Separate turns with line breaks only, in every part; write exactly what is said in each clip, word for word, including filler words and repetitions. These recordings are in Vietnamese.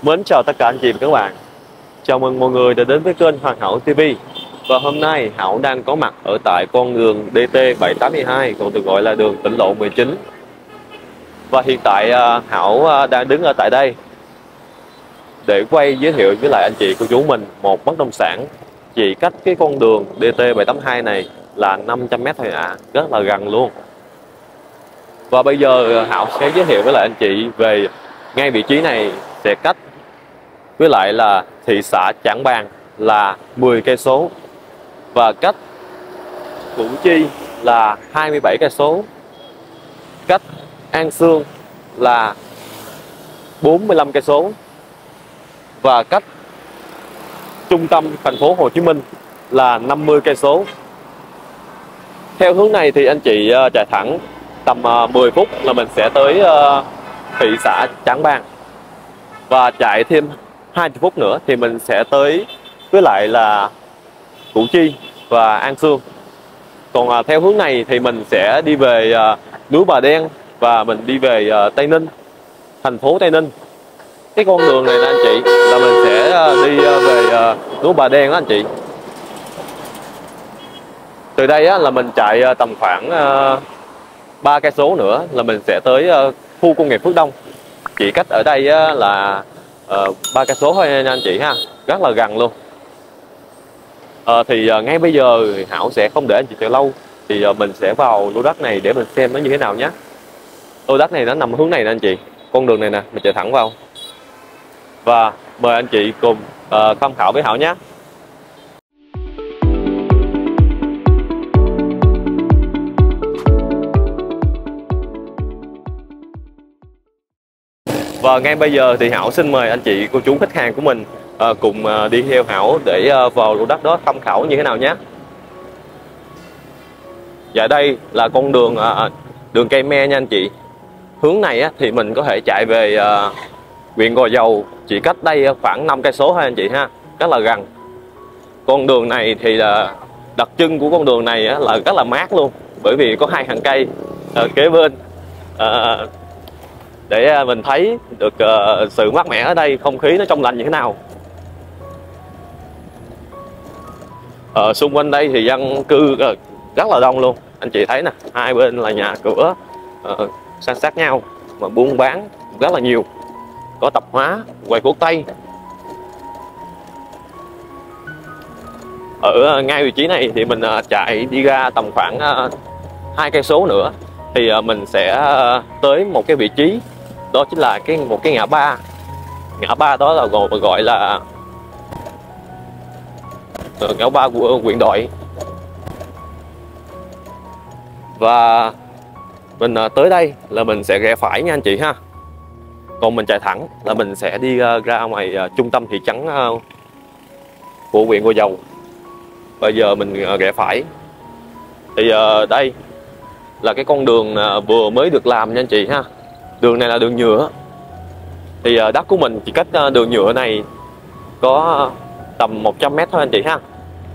Mến chào tất cả anh chị và các bạn. Chào mừng mọi người đã đến với kênh Hoàn Hảo ti vi. Và hôm nay Hảo đang có mặt ở tại con đường D T bảy tám hai, còn được gọi là đường tỉnh lộ mười chín. Và hiện tại Hảo đang đứng ở tại đây để quay giới thiệu với lại anh chị cô chú mình một bất động sản chỉ cách cái con đường D T bảy tám hai này là năm trăm mét thôi ạ, à, rất là gần luôn. Và bây giờ Hảo sẽ giới thiệu với lại anh chị về ngay vị trí này sẽ cách với lại là thị xã Trảng Bàng là mười cây số và cách Củ Chi là hai mươi bảy cây số, cách An Xương là bốn mươi lăm cây số và cách trung tâm thành phố Hồ Chí Minh là năm mươi cây số. Theo hướng này thì anh chị uh, chạy thẳng tầm uh, mười phút là mình sẽ tới uh, thị xã Trảng Bàng, và chạy thêm hai mươi phút nữa thì mình sẽ tới với lại là Củ Chi và An Xương. Còn uh, theo hướng này thì mình sẽ đi về uh, núi Bà Đen và mình đi về uh, Tây Ninh, thành phố Tây Ninh. Cái con đường này nè anh chị là mình sẽ uh, đi uh, về uh, núi Bà Đen đó anh chị. Từ đây á, là mình chạy uh, tầm khoảng uh, ba cây số nữa là mình sẽ tới uh, khu công nghiệp Phước Đông. Chỉ cách ở đây uh, là ba uh, cây số thôi nha anh chị ha, rất là gần luôn. Uh, thì uh, ngay bây giờ Hảo sẽ không để anh chị chờ lâu, thì uh, mình sẽ vào lô đất này để mình xem nó như thế nào nhé. Lô đất này nó nằm hướng này nè anh chị, con đường này nè, mình chạy thẳng vào và mời anh chị cùng uh, tham khảo với Hảo nhé. Và ngay bây giờ thì Hảo xin mời anh chị cô chú khách hàng của mình uh, cùng uh, đi theo Hảo để uh, vào lô đất đó tham khảo như thế nào nhé. Dạ đây là con đường uh, đường cây me nha anh chị. Hướng này á, thì mình có thể chạy về uh, huyện Gò Dầu, chỉ cách đây khoảng năm cây số thôi anh chị ha, rất là gần. Con đường này thì là đặc trưng của con đường này á, là rất là mát luôn, bởi vì có hai hàng cây uh, kế bên. Uh, để mình thấy được uh, sự mát mẻ ở đây, không khí nó trong lành như thế nào. Ở xung quanh đây thì dân cư uh, rất là đông luôn anh chị thấy nè, hai bên là nhà cửa uh, san sát nhau mà buôn bán rất là nhiều, có tạp hóa, quầy thuốc tây. Ở uh, ngay vị trí này thì mình uh, chạy đi ra tầm khoảng uh, hai cây số nữa thì uh, mình sẽ uh, tới một cái vị trí, đó chính là cái một cái ngã ba. Ngã ba đó là gọi, gọi là ngã ba của huyện đội. Và mình tới đây là mình sẽ rẽ phải nha anh chị ha. Còn mình chạy thẳng là mình sẽ đi ra ngoài trung tâm thị trấn của huyện Gò Dầu. Bây giờ mình rẽ phải thì đây là cái con đường vừa mới được làm nha anh chị ha. Đường này là đường nhựa, thì đất của mình chỉ cách đường nhựa này có tầm một trăm mét thôi anh chị ha.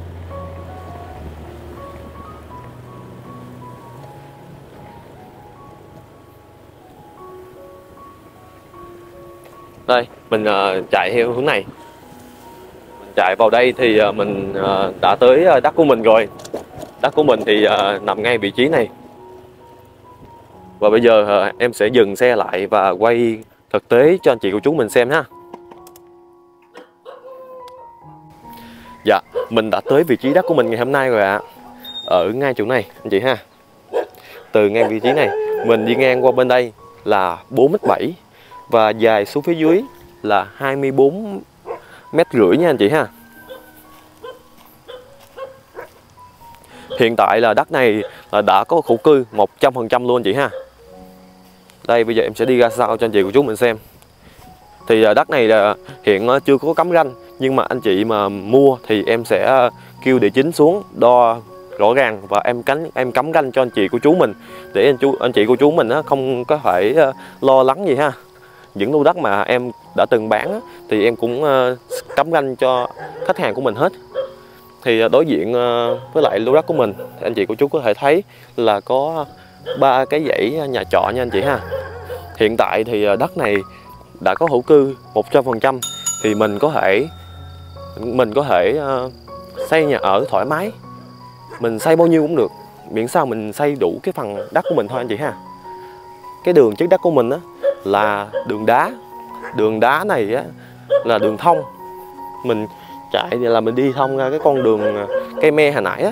Đây mình chạy theo hướng này, mình chạy vào đây thì mình đã tới đất của mình rồi. Đất của mình thì nằm ngay vị trí này. Và bây giờ em sẽ dừng xe lại và quay thực tế cho anh chị của chú mình xem ha. Dạ, mình đã tới vị trí đất của mình ngày hôm nay rồi ạ. À. Ở ngay chỗ này anh chị ha. Từ ngay vị trí này mình đi ngang qua bên đây là bốn mét bảy và dài xuống phía dưới là hai mươi bốn mét rưỡi nha anh chị ha. Hiện tại là đất này là đã có khẩu cư một trăm phần trăm luôn anh chị ha. Đây bây giờ em sẽ đi ra sau cho anh chị của chú mình xem. Thì đất này là hiện chưa có cắm ranh, nhưng mà anh chị mà mua thì em sẽ kêu địa chính xuống đo rõ ràng và em cánh em cắm ranh cho anh chị của chú mình, để anh chú anh chị của chú mình không có phải lo lắng gì ha. Những lô đất mà em đã từng bán thì em cũng cắm ranh cho khách hàng của mình hết. Thì đối diện với lại lô đất của mình thì anh chị của chú có thể thấy là có ba cái dãy nhà trọ nha anh chị ha. Hiện tại thì đất này đã có hữu cư một trăm phần trăm thì mình có thể mình có thể uh, xây nhà ở thoải mái. Mình xây bao nhiêu cũng được, miễn sao mình xây đủ cái phần đất của mình thôi anh chị ha. Cái đường chất đất của mình á là đường đá. Đường đá này á là đường thông. Mình chạy thì là mình đi thông ra cái con đường cây me hồi nãy á.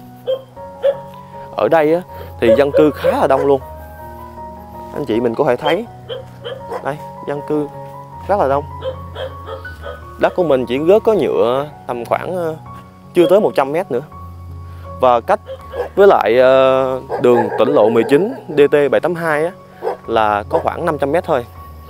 Ở đây á thì dân cư khá là đông luôn. Anh chị mình có thể thấy đây, dân cư rất là đông. Đất của mình chỉ rớt có nhựa tầm khoảng chưa tới một trăm mét nữa. Và cách với lại đường tỉnh lộ mười chín D T bảy tám hai á là có khoảng năm trăm mét thôi.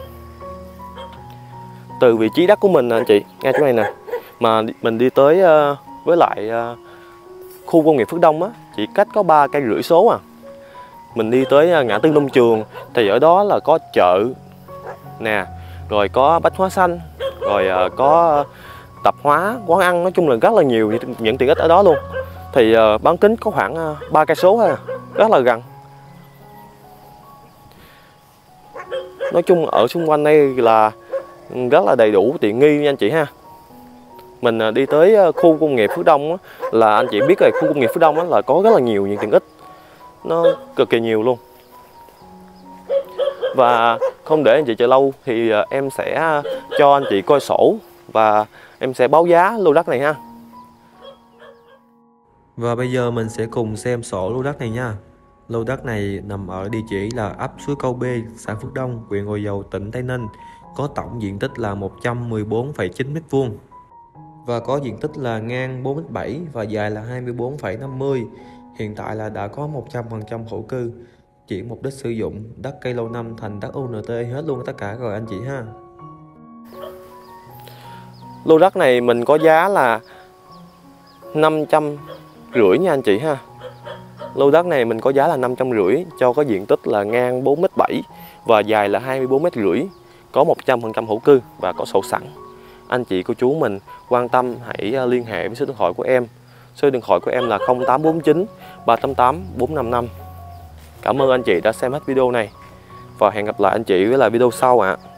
Từ vị trí đất của mình anh chị, ngay chỗ này nè, mà mình đi tới với lại khu công nghiệp Phước Đông á, chỉ cách có ba cây rưỡi số à. Mình đi tới ngã tư Nông Trường thì ở đó là có chợ nè, rồi có bách hóa xanh, rồi có tạp hóa, quán ăn, nói chung là rất là nhiều những tiện ích ở đó luôn. Thì bán kính có khoảng ba cây số thôi à, rất là gần. Nói chung ở xung quanh đây là rất là đầy đủ tiện nghi nha anh chị ha. Mình đi tới khu công nghiệp Phước Đông á, là anh chị biết rồi, khu công nghiệp Phước Đông á, là có rất là nhiều những tiện ích, nó cực kỳ nhiều luôn. Và không để anh chị chờ lâu thì em sẽ cho anh chị coi sổ và em sẽ báo giá lô đất này ha.
Và bây giờ mình sẽ cùng xem sổ lô đất này nha. Lô đất này nằm ở địa chỉ là ấp Suối Câu B, xã Phước Đông, huyện Gò Dầu, tỉnh Tây Ninh. Có tổng diện tích là một trăm mười bốn phẩy chín mét vuông. Và có diện tích là ngang bốn mét bảy và dài là hai mươi bốn phẩy năm mươi. Hiện tại là đã có một trăm phần trăm thổ cư. Chuyển mục đích sử dụng đất cây lâu năm thành đất U N T hết luôn tất cả rồi anh chị ha.
Lô đất này mình có giá là năm trăm rưỡi nha anh chị ha. Lô đất này mình có giá là năm trăm rưỡi cho có diện tích là ngang bốn mét bảy và dài là hai mươi bốn mét rưỡi, có một trăm phần trăm thổ cư và có sổ sẵn. Anh chị cô chú mình quan tâm hãy liên hệ với số điện thoại của em. Số điện thoại của em là không tám bốn chín ba tám tám bốn năm năm. Cảm ơn anh chị đã xem hết video này và hẹn gặp lại anh chị với lại video sau ạ. À.